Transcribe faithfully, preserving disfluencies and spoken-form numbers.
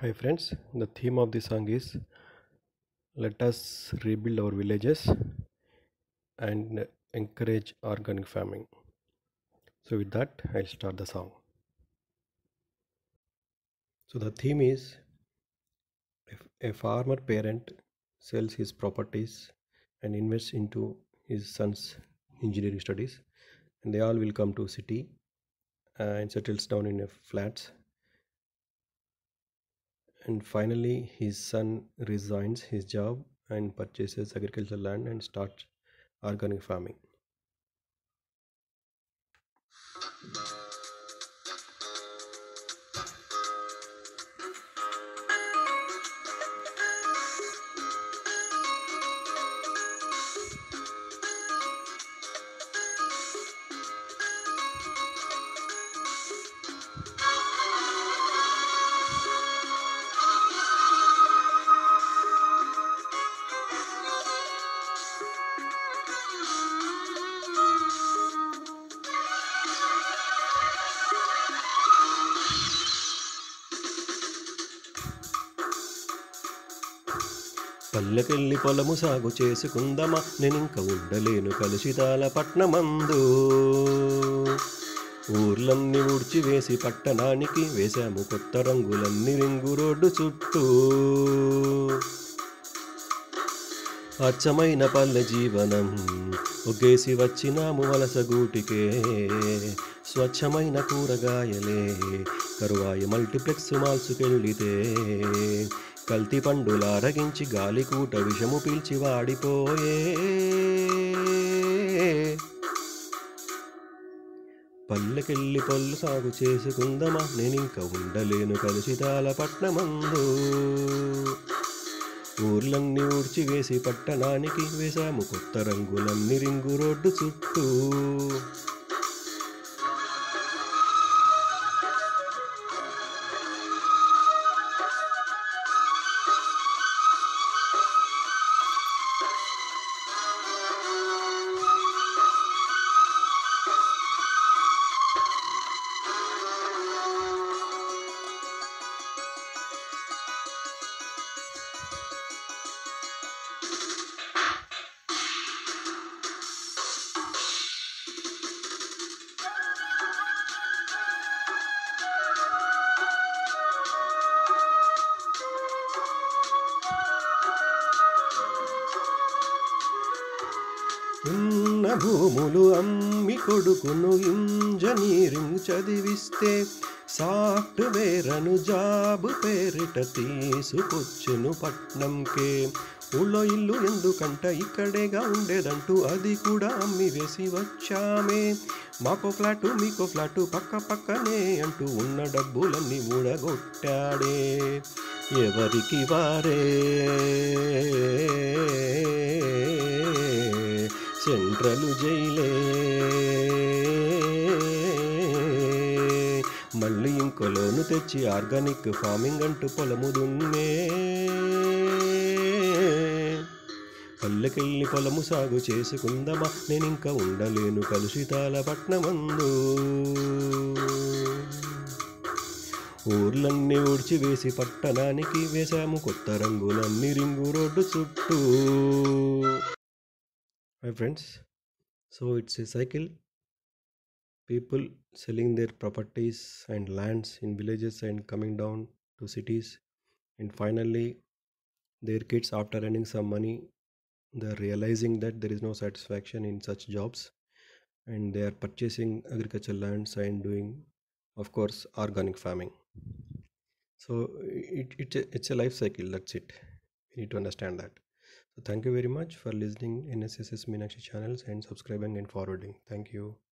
Hi friends, the theme of the song is let us rebuild our villages and encourage organic farming. So with that, I'll start the song. So the theme is if a farmer parent sells his properties and invests into his son's engineering studies, and they all will come to city and settles down in a flats, and finally his son resigns his job and purchases agricultural land and starts organic farming. పల్లెకెళ్ళి పొలము సాగు చేసుకుందమా నేనింక ఉండలేను కలుషితాల పట్నమందు. ఊర్లన్నీ ఊడ్చివేసి పట్టణానికి వేశాము కొత్త రంగులన్నీ ring road చుట్టూ. అచ్చమైన పల్లె జీవనం ఒగ్గేసి వచ్చినాము వలస గూటికే. స్వచ్ఛమైన కూరగాయలే కరువాయి మల్టీప్లెక్స్ మాల్సుకెళ్ళితే. కల్తీ పండులారగించి గాలికూట విషము పీల్చి వాడిపోయే. పల్లెకెళ్ళి పళ్ళు సాగు చేసుకుందమా నేనింక ఉండలేను కలుషితాల పట్నమందు. ఊర్లన్నీ ఊడ్చివేసి పట్టణానికి వేశాము కొత్త రంగులన్నీ రింగు రోడ్డు చుట్టూ. ఉన్న భూములు అమ్మి కొడుకును ఇంజనీరింగ్ చదివిస్తే. సాఫ్ట్వేర్ను జాబు పేరిట తీసుకొచ్చెను పట్నంకే. ఊళ్ళో ఇల్లు ఎందుకంట ఇక్కడేగా ఉండేదంటూ అది కూడా అమ్మి వేసి వచ్చామే. మాకో ఫ్లాటు మీకో ఫ్లాటు పక్క పక్కనే అంటూ ఉన్న డబ్బులన్నీ ఊడగొట్టాడే. ఎవరికి వారే సెంట్రల్ జైలే. మళ్ళీ ఇంకో లోను తెచ్చి ఆర్గానిక్ ఫార్మింగ్ అంటూ పొలము దున్నే. పల్లెకెళ్ళి పొలము సాగు చేసుకుందమా నేనింక ఉండలేను కలుషితాల పట్నమందు. ఊర్లన్నీ ఊడ్చివేసి పట్టణానికి వేశాము కొత్త రంగులన్నీ రింగు రోడ్డు చుట్టూ. Hi friends, so it's a cycle. People selling their properties and lands in villages and coming down to cities, and finally their kids, after earning some money, they're realizing that there is no satisfaction in such jobs, and they are purchasing agricultural lands and doing, of course, organic farming. So it, it it's a life cycle. That's it. You need to understand that. So thank you very much for listening N S S S Meenakshi channels and subscribing and forwarding. Thank you.